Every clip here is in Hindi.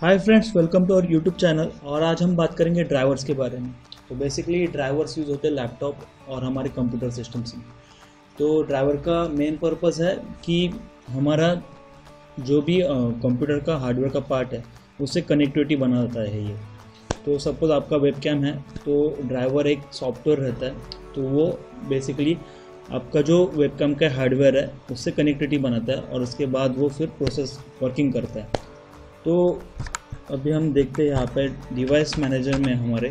Hi friends, welcome to our YouTube channel. और आज हम बात करेंगे ड्राइवर्स के बारे में। तो बेसिकली ड्राइवर्स यूज़ होते हैं लैपटॉप और हमारे कंप्यूटर सिस्टम्स में। तो ड्राइवर का मेन पर्पस है कि हमारा जो भी कंप्यूटर का हार्डवेयर का पार्ट है उससे कनेक्टिविटी बनाता है ये। तो सपोज़ आपका वेबकैम है तो ड्राइवर एक सॉफ्टवेयर रहता है, तो वो बेसिकली आपका जो वेबकैम का हार्डवेयर है उससे कनेक्टिविटी बनाता है और उसके बाद वो फिर प्रोसेस वर्किंग करता है। तो अभी हम देखते हैं यहाँ पे डिवाइस मैनेजर में हमारे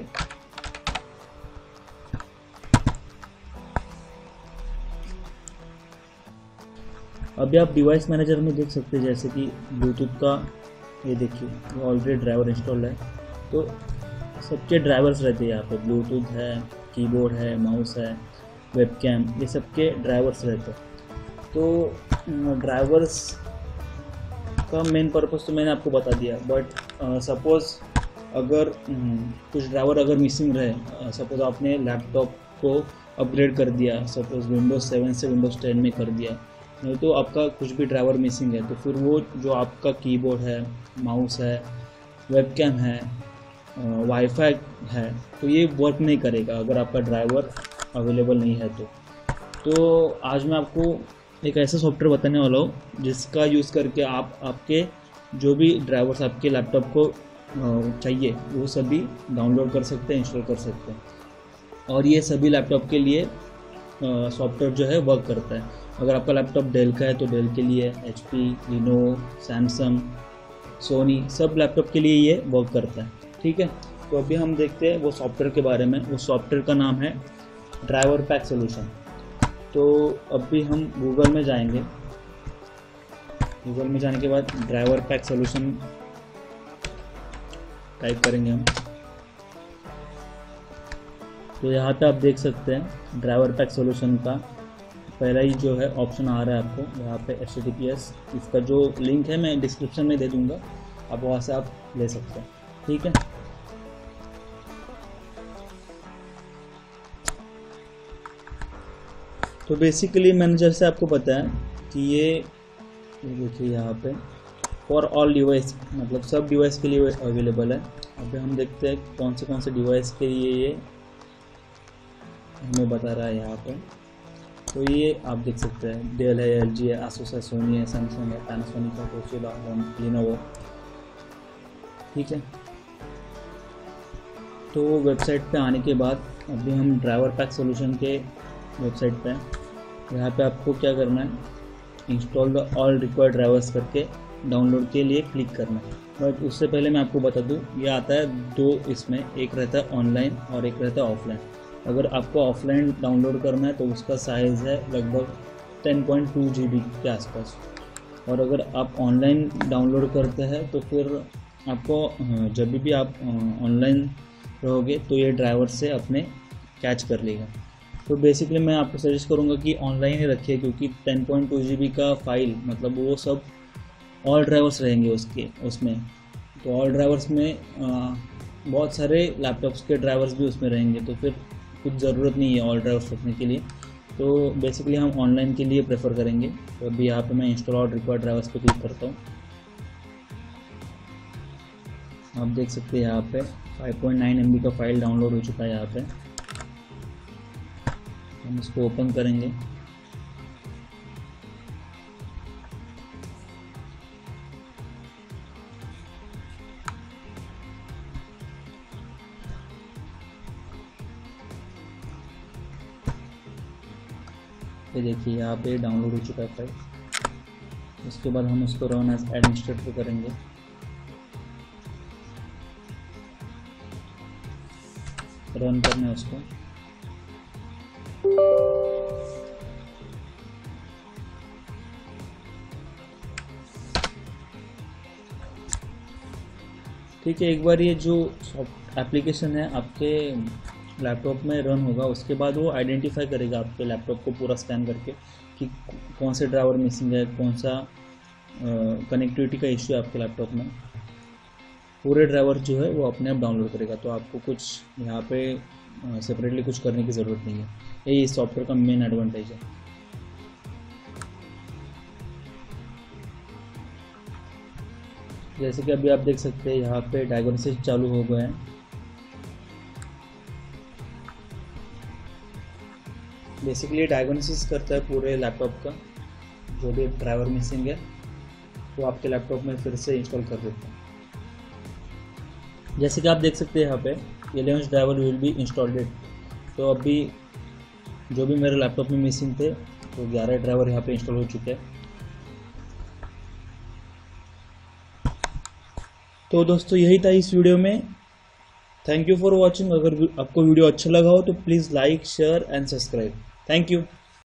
अभी आप डिवाइस मैनेजर में देख सकते हैं जैसे कि ब्लूटूथ का ये देखिए, ये ऑलरेडी ड्राइवर इंस्टॉल है। तो सबके ड्राइवर्स रहते हैं यहाँ पे, ब्लूटूथ है, कीबोर्ड है, माउस है, वेबकैम, ये सबके ड्राइवर्स रहते हैं। तो ड्राइवर्स का मेन पर्पस तो मैंने आपको बता दिया, बट सपोज़ अगर कुछ ड्राइवर अगर मिसिंग रहे, सपोज़ आपने लैपटॉप को अपग्रेड कर दिया, सपोज़ विंडोज़ 7 से विंडोज़ 10 में कर दिया, नहीं तो आपका कुछ भी ड्राइवर मिसिंग है तो फिर वो जो आपका कीबोर्ड है, माउस है, वेबकैम है, वाईफाई है, तो ये वर्क नहीं करेगा अगर आपका ड्राइवर अवेलेबल नहीं है। तो आज मैं आपको एक ऐसा सॉफ्टवेयर बताने वाला हूँ जिसका यूज़ करके आप आपके जो भी ड्राइवर्स आपके लैपटॉप को चाहिए वो सभी डाउनलोड कर सकते हैं, इंस्टॉल कर सकते हैं। और ये सभी लैपटॉप के लिए सॉफ्टवेयर जो है वर्क करता है। अगर आपका लैपटॉप डेल का है तो डेल के लिए, HP, लिनोवो, सैमसंग, सोनी, सब लैपटॉप के लिए ये वर्क करता है। ठीक है, तो अभी हम देखते हैं वो सॉफ्टवेयर के बारे में। वो सॉफ्टवेयर का नाम है ड्राइवर पैक सोल्यूशन। तो अभी हम गूगल में जाएंगे। गूगल में जाने के बाद ड्राइवर पैक सोल्यूशन टाइप करेंगे हम। तो यहाँ पे आप देख सकते हैं ड्राइवर पैक सोल्यूशन का पहला ही जो है ऑप्शन आ रहा है आपको यहाँ पे HTTPS। इसका जो लिंक है मैं डिस्क्रिप्शन में दे दूँगा, आप वहाँ से आप ले सकते हैं। ठीक है, तो बेसिकली मैंने जैसे आपको बताया कि ये देखिए यहाँ पे फॉर ऑल डिवाइस, मतलब सब डिवाइस के लिए अवेलेबल है। अभी हम देखते हैं कौन से डिवाइस के लिए ये हमें बता रहा है यहाँ पे। तो ये आप देख सकते हैं डेल है, LG है, आसूस है, सोनी है, सैमसंग है, पैनासोनिक है, टोशिबा, लिनोवो। ठीक है, तो वेबसाइट पे आने के बाद अभी हम ड्राइवर पैक सोल्यूशन के वेबसाइट पे यहाँ पे आपको क्या करना है, install the all required drivers करके डाउनलोड के लिए क्लिक करना है। बट उससे पहले मैं आपको बता दूँ, ये आता है दो, इसमें एक रहता है ऑनलाइन और एक रहता है ऑफलाइन। अगर आपको ऑफलाइन डाउनलोड करना है तो उसका साइज़ है लगभग 10.2 GB के आसपास। और अगर आप ऑनलाइन डाउनलोड करते हैं तो फिर आपको जब भी आप ऑनलाइन रहोगे तो ये ड्राइवर से अपने कैच कर लेगा। तो बेसिकली मैं आपको सजेस्ट करूँगा कि ऑनलाइन ही रखिए, क्योंकि 10.2 GB का फाइल मतलब वो सब ऑल ड्राइवर्स रहेंगे उसमें। तो ऑल ड्राइवर्स में बहुत सारे लैपटॉप्स के ड्राइवर्स भी उसमें रहेंगे, तो फिर कुछ ज़रूरत नहीं है ऑल ड्राइवर्स रखने के लिए। तो बेसिकली हम ऑनलाइन के लिए प्रेफर करेंगे। तो अभी यहाँ पे मैं इंस्टॉल ऑल रिक्वायर्ड ड्राइवर्स पे क्लिक करता हूँ। आप देख सकते हैं यहाँ पे 5.9 MB का फाइल डाउनलोड हो चुका है। यहाँ पे हम इसको ओपन करेंगे। ये देखिए यहाँ पे डाउनलोड हो चुका है फाइल। उसके बाद हम उसको रन एज एडमिनिस्ट्रेटर करेंगे। रन करना है उसको। ठीक है, एक बार ये जो एप्लीकेशन है आपके लैपटॉप में रन होगा, उसके बाद वो आइडेंटिफाई करेगा आपके लैपटॉप को पूरा स्कैन करके कि कौन से ड्राइवर मिसिंग है, कौन सा कनेक्टिविटी का इश्यू है आपके लैपटॉप में। पूरे ड्राइवर जो है वो अपने आप डाउनलोड करेगा। तो आपको कुछ यहाँ पे सेपरेटली कुछ करने की ज़रूरत नहीं है। यही इस सॉफ्टवेयर का मेन एडवांटेज है। जैसे कि अभी आप देख सकते हैं यहाँ पे डायग्नोसिस चालू हो गए हैं। बेसिकली डायग्नोसिस करता है पूरे लैपटॉप का, जो भी ड्राइवर मिसिंग है वो आपके लैपटॉप में फिर से इंस्टॉल कर देता है। जैसे कि आप देख सकते हैं यहाँ पे 11 ड्राइवर विल बी इंस्टॉल्ड। तो अभी जो भी मेरे लैपटॉप में मिसिंग थे तो 11 ड्राइवर यहाँ पे इंस्टॉल हो चुके हैं। तो दोस्तों यही था इस वीडियो में। Thank you for watching. अगर आपको वीडियो अच्छा लगा हो तो please like, share and subscribe. Thank you.